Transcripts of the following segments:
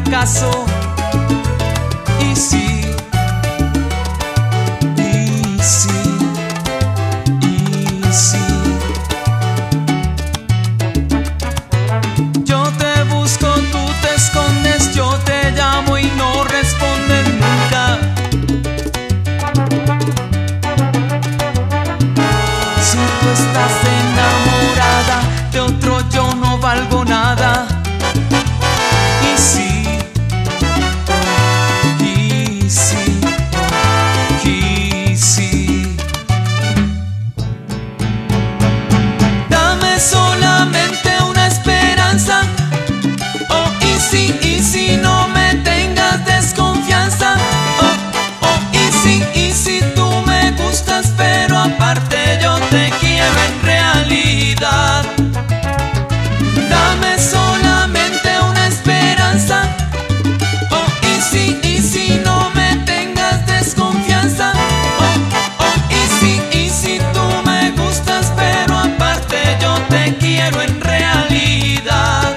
caso. Y sí, y sí, y sí. Yo te busco, tú te escondes, yo te llamo y no respondes nunca. Si tú estás enamorada de otro, yo no valgo nada. Y sí, y sí, y sí. Dame solamente una esperanza. Oh, y si no me tengas desconfianza. Oh, oh, y si tú me gustas, pero aparte yo te quiero en realidad. Dame solamente una esperanza. Oh, y si no me tengas desconfianza. Oh, oh, y si tú me gustas, pero aparte yo te quiero en realidad.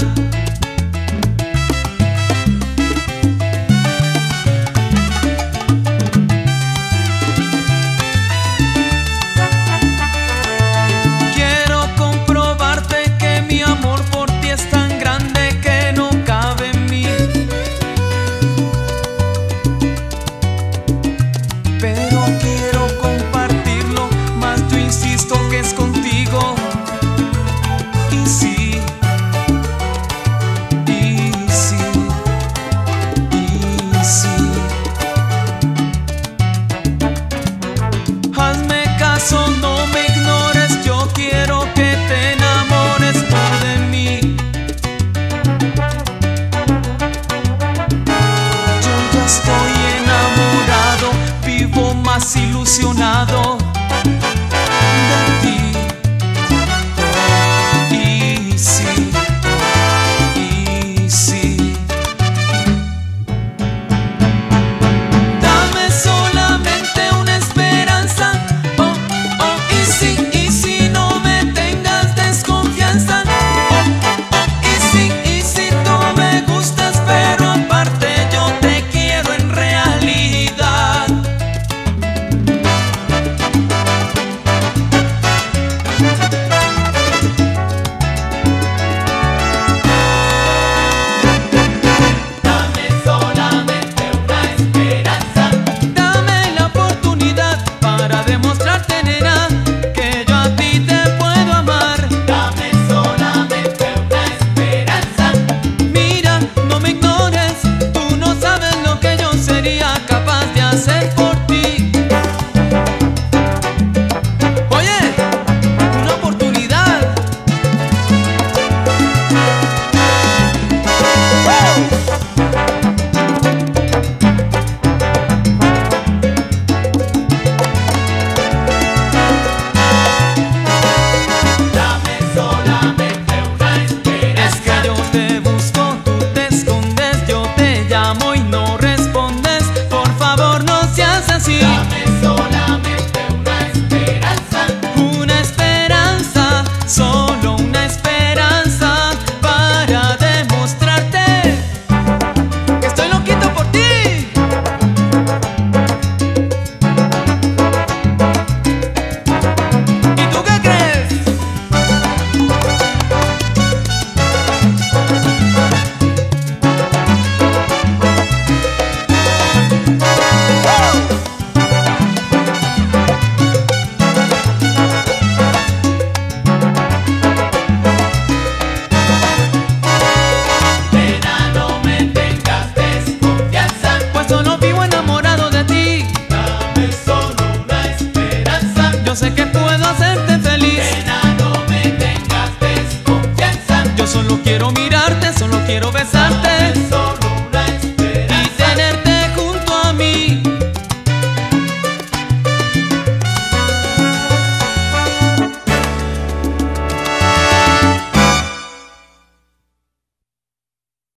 Quiero comprobarte que mi amor por ti es tan grande que no cabe en mí. Pero quiero compartirlo, más yo insisto que es contigo. Y sí, y sí, y sí. Hazme caso, no me ignores, yo quiero que te enamores tú de mí. Yo ya estoy enamorado, vivo más ilusionado de ti. Y sí, y sí. Dame solamente una esperanza. Oh, oh, y si no me tengas desconfianza. Oh, oh, y si tú me gustas, pero aparte yo te quiero en realidad. Dame solamente una esperanza. Dame la oportunidad para demostrarte, nena, que yo a ti te puedo amar. Dame solamente una esperanza. Mira, no me ignores, tú no sabes lo que yo sería capaz de hacer por ti. Oye, una oportunidad. Dame solamente una Es esperanza. que yo te busco, tú te escondes, yo te llamo y no respondes. Por favor, no seas así. Dame